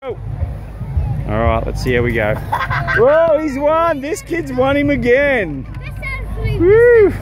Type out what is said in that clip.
All right, let's see how we go. Whoa, he's won. This kid's won him again. Woo.